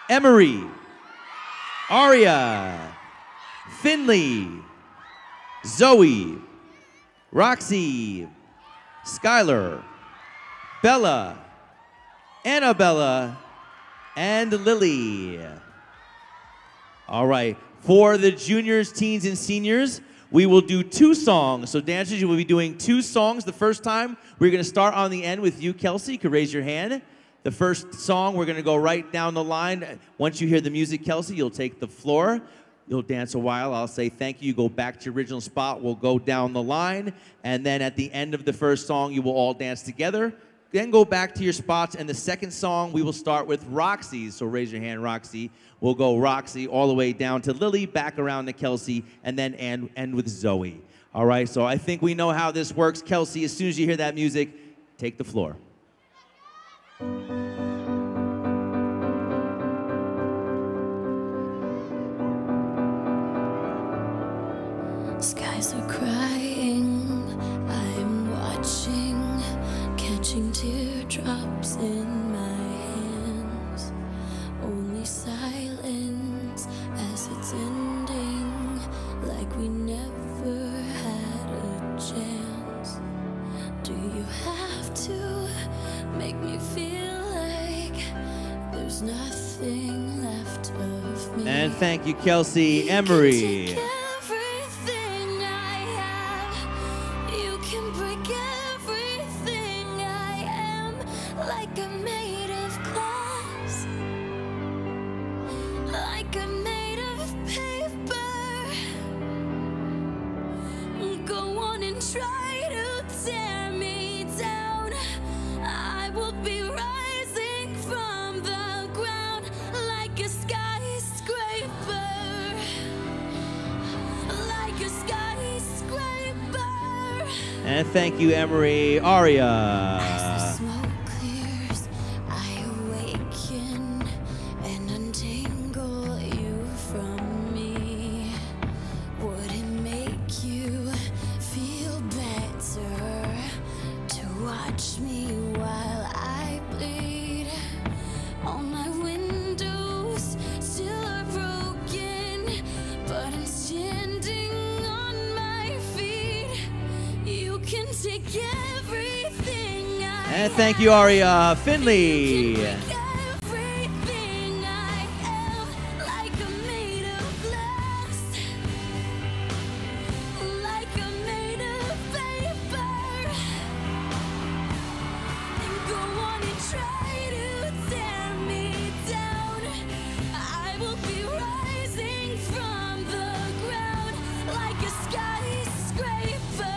Emery, Aria, Finley, Zoe, Roxie, Skylar, Bella, Anabella, and Lilly. All right, for the juniors, teens, and seniors, we will do 2 songs. So dancers, you will be doing 2 songs. The first time, we're gonna start on the end with you, Kelsie. You can raise your hand. The first song, we're gonna go right down the line. Once you hear the music, Kelsie, you'll take the floor. You'll dance a while. I'll say thank you. Go back to your original spot. We'll go down the line. And then at the end of the first song, you will all dance together. Then go back to your spots. And the second song, we will start with Roxie. So raise your hand, Roxie. We'll go Roxie all the way down to Lilly, back around to Kelsie, and then end with Zoe. All right, so I think we know how this works. Kelsie, as soon as you hear that music, take the floor. Skies are crying, I'm watching, catching teardrops in my hands. Only silence as it's ending, like we never had a chance. Do you have to make me feel like there's nothing left of me? And thank you, Kelsie. Emery. And thank you, Emery. Aria. As the smoke clears, I awaken and untangle you from me. Would it make you feel better to watch me while I bleed? All my windows still are broken, but I'm standing on my feet. You can take everything And thank you, Aria. Finley. everything I am, like I'm made of glass, like I'm made of paper. And go on and try to tear me down. I will be rising from the ground like a skyscraper.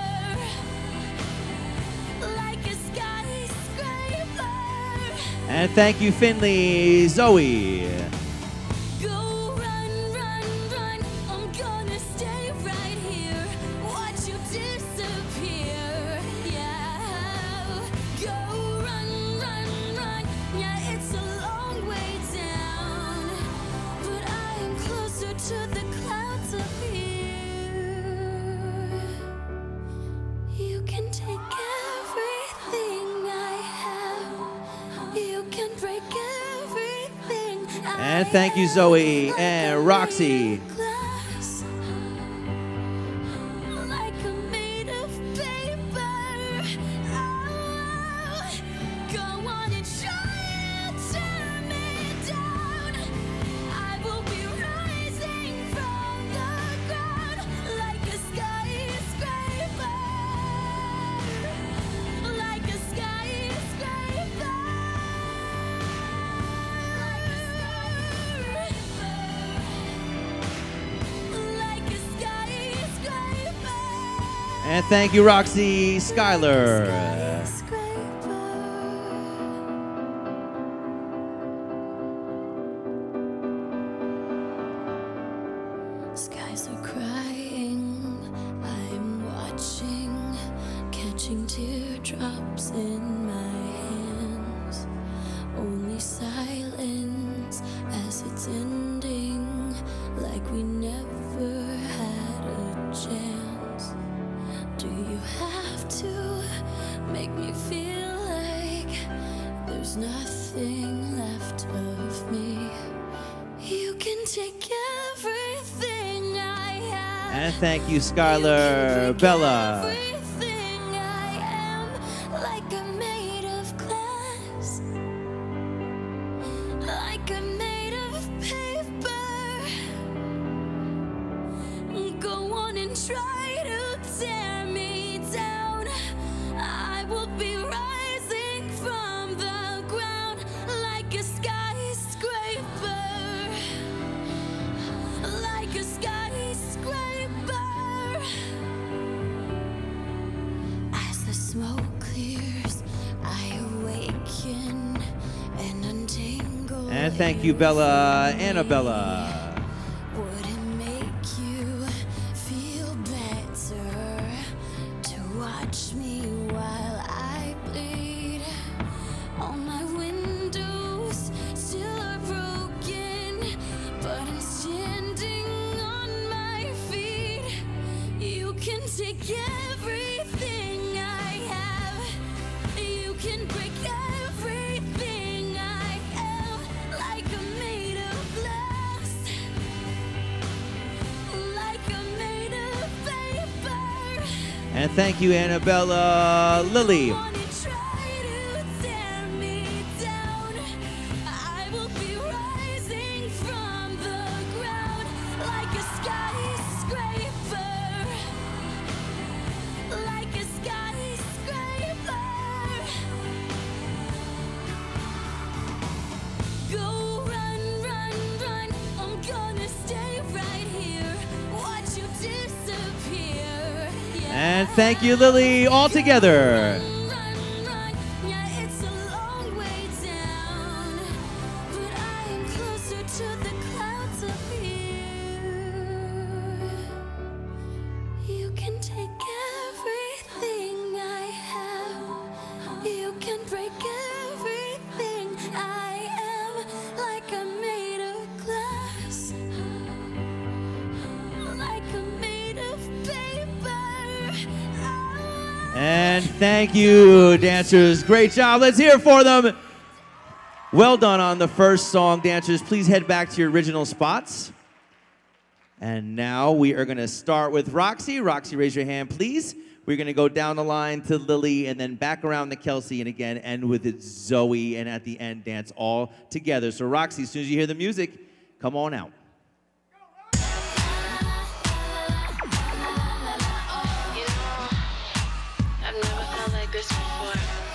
Like a skyscraper. And thank you, Finley. Zoe. Go run, run, run. I'm gonna stay right here. Watch you disappear. Yeah. Go run, run, run. Yeah, it's a long way down, but I am closer to the clouds up here. You can take everything I have. You can break everything. And thank you, Zoe. And Roxie. Glass, like I'm made of paper. Oh, go on and try to tear me down. I will be rising from the ground like a skyscraper. Like a skyscraper. Like a skyscraper. And thank you, Roxie. Skylar. Skies are crying, I'm watching, catching teardrops in my hands. Only silence as it's ending, like we never had a chance. Do you have to make me feel like there's nothing left of me? And thank you, Skylar, Bella. Everything I am, like I'm made of glass, like I'm made of paper. Go on and try to tear me down. I will be rising from the ground like a skyscraper, like a skyscraper. As the smoke clears, I awaken and untangle. And thank you, Bella, Anabella. Would it make you feel better to watch me while I bleed? All my windows still are broken, but I'm standing on my feet. You can take everything I have. You can break everything I am, like I'm made of glass, like I'm made of paper. And thank you, Anabella, Lilly. Wanna try to tear me down. I will be rising from the ground like a skyscraper, like a skyscraper. Go run, run, run. I'm gonna stay right here. Watch you disappear. And thank you, Lilly, all together. Run, run, yeah, it's a long way down, but I am closer to the clouds up here. You can take everything I have. You can break everything I am, like I'm made of glass, like I'm made of paper. And thank you, dancers. Great job. Let's hear it for them. Well done on the first song, dancers. Please head back to your original spots. And now we are going to start with Roxie. Roxie, raise your hand, please. We're going to go down the line to Lilly and then back around to Kelsie and again end with it Zoe, and at the end dance all together. So Roxie, as soon as you hear the music, come on out. You know, I've never felt like this before.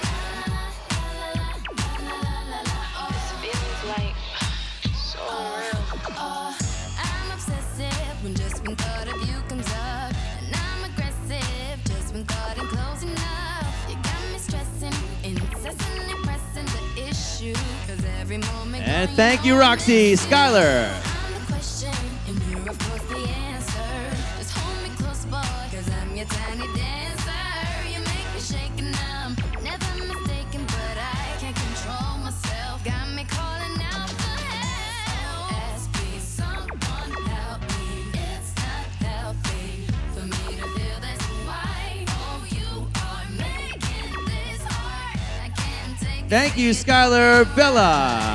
This feeling's like so real. I'm obsessive when just one thought of you comes up, and I'm aggressive just when thought I'm close enough. You got me stressing, incessantly pressing the issue, 'cause every moment. And thank you, Roxie. Skylar. I'm the question, and you're of course the answer. Just hold me close, boy, 'cause I'm your tiny dancer. You make me shake and I'm never mistaken, but I can't control myself. Got me calling out for help. SOS, please, someone help me. It's not healthy for me to feel this way. Oh, you are making this hard. I can't take Thank you, Skylar, Bella.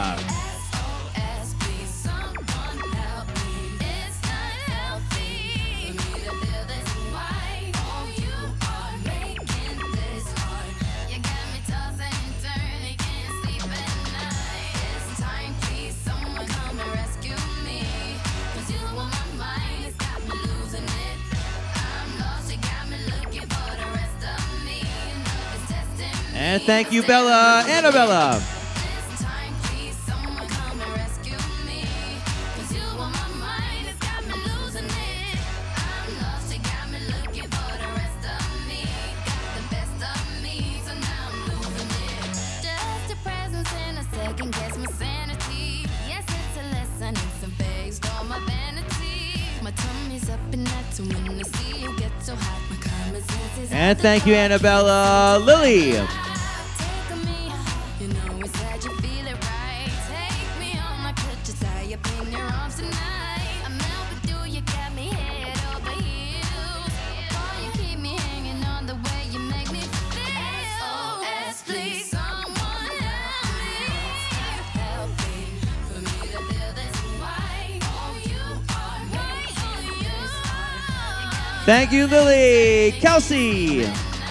SOS, please, someone help me. It's not healthy for me to feel this way. Oh, you are making this hard. You got me tossing and turning, can't sleep at night. It's time, please, someone come and rescue me. 'Cause you on my mind, it's got me losing it. I'm lost, you got me looking for the rest of me. Love is testing me. And thank you, Bella, Anabella. This time, please, someone come and rescue me. 'Cause you on my mind, it's got me losing it. I'm lost, you got me looking for the rest of me. Got the best of me, so now I'm losing it. Just your presence in a second guess my sanity. Yes, it's a lesson, it's some phase for my vanity. My tummy's up and that's when I see you get so hot. My common sense is And thank you, Anabella, Lilly. take me, you know it's sad you feel it right. Take me on, I could just tie up in your arms tonight. I'm melt with you, you got me head over heels. Boy, you keep me hanging on the way you make me feel. SOS, please, someone help me. Help me for me to feel this way. Oh, you are making this hard. Thank you, Lilly. Kelsie.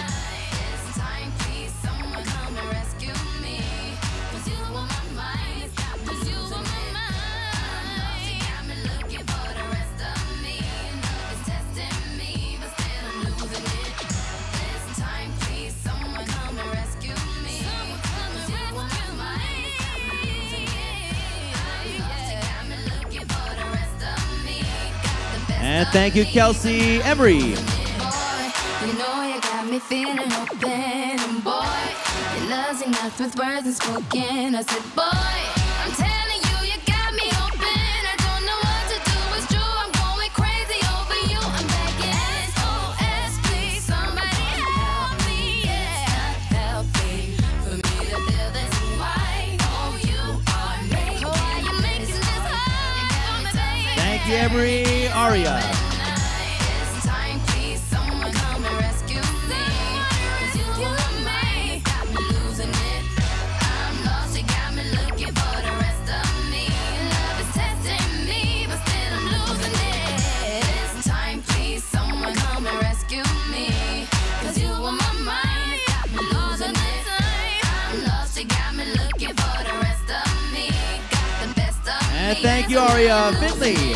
And thank you, Kelsie. Emery. You know you got me feeling open, and boy, your love's enough with words unspoken. I said, boy, I'm telling you, you got me open. I don't know what to do, it's true, I'm going crazy over you. I'm begging, SOS, please, somebody help me, yeah. Help me, for me to feel this way. Oh, you are making, oh, why you making this hard for me? Thank you, Emery. Aria. It's time, please, someone come and rescue me. 'Cause you and me got me losing it. I'm lost, you got me looking for the rest of me. Love is testing me, but still I'm losing it. It's time, please, someone come and rescue me. 'Cause you on my mind, got me losing it. I'm lost, you got me looking for the rest of me. Got the best of me. And thank you, Aria. Finley.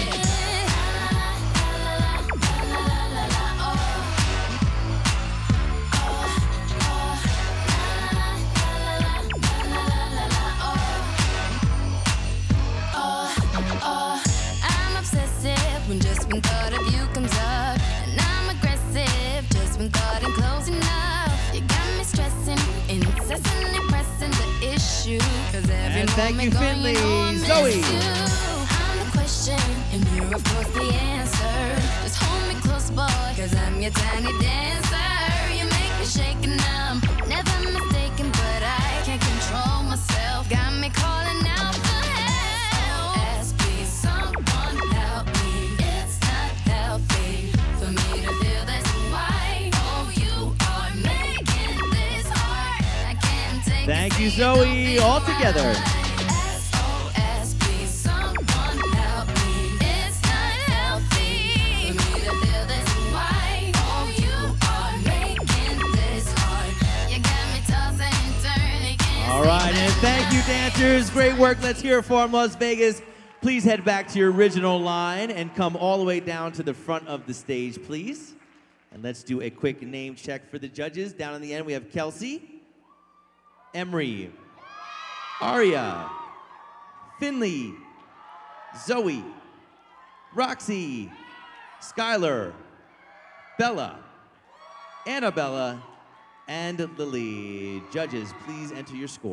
I'm obsessive when just one thought of you comes up, and I'm aggressive just when thought ain't close enough. You got me stressing, incessantly pressing the issue. 'Cause every And thank you, moment gone, Finley. you know I miss Zoe. you. I'm the question, and you're of course the answer. Just hold me close, boy, 'cause I'm your tiny dancer. You make me shake and I'm never mistaken, but I can't control myself. Got me calling out for help. SOS, please, someone help me. It's not healthy for me to feel this way. Oh, you are making this hard. I can't take Thank you, it Zoe. All together. SOS, please, someone help me. It's not healthy for me to feel this way. Oh, you are making this hard. You got me tossing and turning. All right, and thank you, dancers. Great work. Let's hear it for them, Las Vegas. Please head back to your original line and come all the way down to the front of the stage, please. And let's do a quick name check for the judges. Down in the end, we have Kelsie, Emery, Aria, Finley, Zoe, Roxie, Skylar, Bella, Anabella, and Lilly. Judges, please enter your score.